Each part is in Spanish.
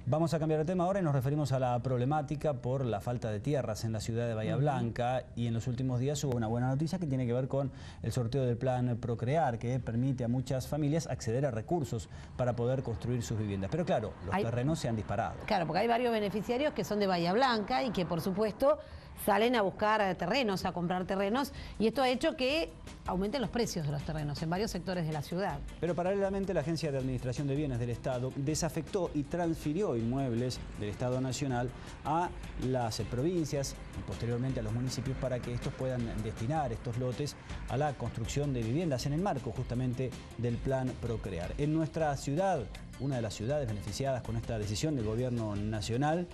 Vamos a cambiar de tema ahora y nos referimos a la problemática por la falta de tierras en la ciudad de Bahía Blanca, y en los últimos días hubo una buena noticia que tiene que ver con el sorteo del plan Procrear, que permite a muchas familias acceder a recursos para poder construir sus viviendas. Pero claro, los terrenos se han disparado. Claro, porque hay varios beneficiarios que son de Bahía Blanca y que por supuesto salen a buscar terrenos, a comprar terrenos, y esto ha hecho que aumenten los precios de los terrenos en varios sectores de la ciudad. Pero paralelamente la Agencia de Administración de Bienes del Estado desafectó y transfirió inmuebles del Estado Nacional a las provincias y posteriormente a los municipios para que estos puedan destinar estos lotes a la construcción de viviendas en el marco justamente del plan Procrear. En nuestra ciudad, una de las ciudades beneficiadas con esta decisión del gobierno nacional,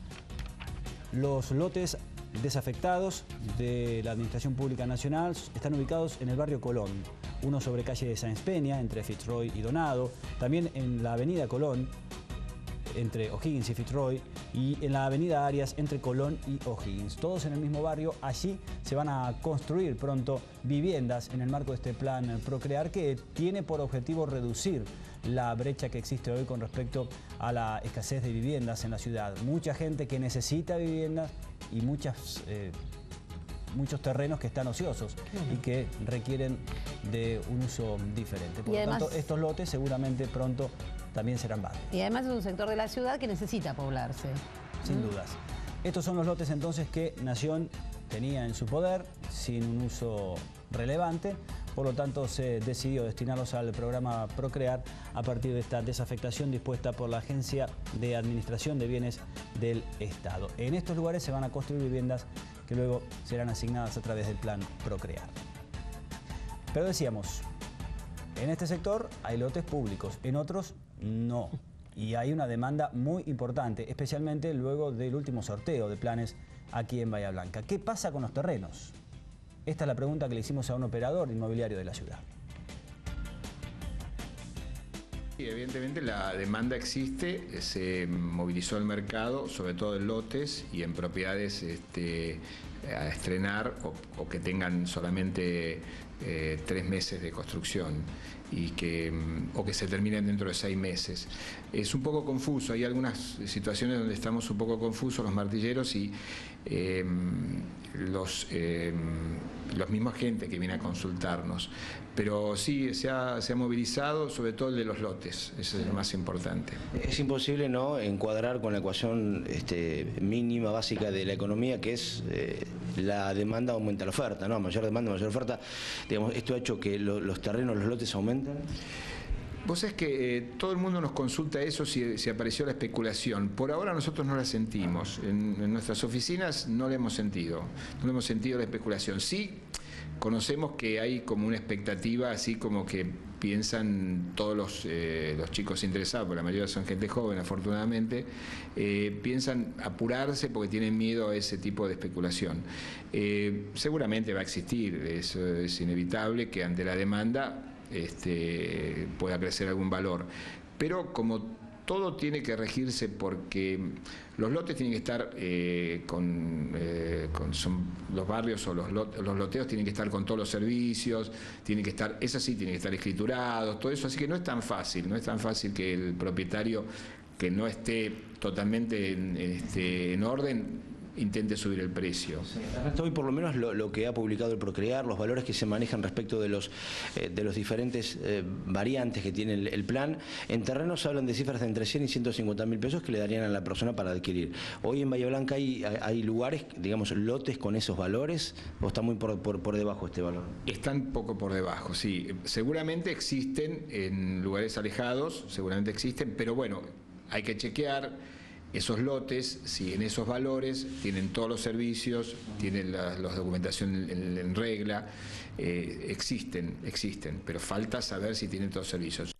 los lotes desafectados de la Administración Pública Nacional están ubicados en el barrio Colón, uno sobre calle de Sáenz Peña, entre Fitzroy y Donado, también en la avenida Colón, entre O'Higgins y Fitzroy, y en la avenida Arias, entre Colón y O'Higgins. Todos en el mismo barrio. Allí se van a construir pronto viviendas en el marco de este plan Procrear, que tiene por objetivo reducir la brecha que existe hoy con respecto a la escasez de viviendas en la ciudad. Mucha gente que necesita viviendas y muchos terrenos que están ociosos y que requieren de un uso diferente. Por lo tanto, estos lotes seguramente pronto también serán válidos. Y además es un sector de la ciudad que necesita poblarse. Sin dudas. Estos son los lotes entonces que Nación tenía en su poder sin un uso relevante. Por lo tanto, se decidió destinarlos al programa Procrear a partir de esta desafectación dispuesta por la Agencia de Administración de Bienes del Estado. En estos lugares se van a construir viviendas que luego serán asignadas a través del plan Procrear. Pero decíamos, en este sector hay lotes públicos, en otros no. Y hay una demanda muy importante, especialmente luego del último sorteo de planes aquí en Bahía Blanca. ¿Qué pasa con los terrenos? Esta es la pregunta que le hicimos a un operador inmobiliario de la ciudad. Sí, evidentemente la demanda existe, se movilizó el mercado, sobre todo en lotes y en propiedades a estrenar o que tengan solamente 3 meses de construcción o que se terminen dentro de 6 meses. Es un poco confuso, hay algunas situaciones donde estamos un poco confusos los martilleros y los mismos gente que viene a consultarnos. Pero sí, se ha movilizado, sobre todo el de los lotes, eso es lo más importante. Es imposible no encuadrar con la ecuación mínima, básica de la economía, que es la demanda aumenta la oferta, ¿no? A mayor demanda, mayor oferta. Digamos, esto ha hecho que los terrenos, los lotes aumenten. Vos sabés que todo el mundo nos consulta eso si apareció la especulación. Por ahora nosotros no la sentimos. En nuestras oficinas no la hemos sentido. No hemos sentido la especulación. Sí conocemos que hay como una expectativa, así como que piensan todos los chicos interesados, porque la mayoría son gente joven afortunadamente, piensan apurarse porque tienen miedo a ese tipo de especulación. Seguramente va a existir, eso es inevitable, que ante la demanda pueda crecer algún valor, pero como todo tiene que regirse porque los lotes tienen que estar los barrios o los loteos tienen que estar con todos los servicios, tienen que estar, eso sí, tienen que estar escriturados, todo eso, así que no es tan fácil que el propietario que no esté totalmente en orden intente subir el precio. Hoy por lo menos lo que ha publicado el Procrear, los valores que se manejan respecto de los diferentes variantes que tiene el plan, en terrenos hablan de cifras de entre 100 y 150.000 pesos que le darían a la persona para adquirir. Hoy en Bahía Blanca hay lugares, digamos, lotes con esos valores, ¿o está muy por debajo este valor? Están poco por debajo, sí. Seguramente existen en lugares alejados, seguramente existen, pero bueno, hay que chequear esos lotes, si en esos valores tienen todos los servicios, tienen la documentación en regla, existen, pero falta saber si tienen todos los servicios.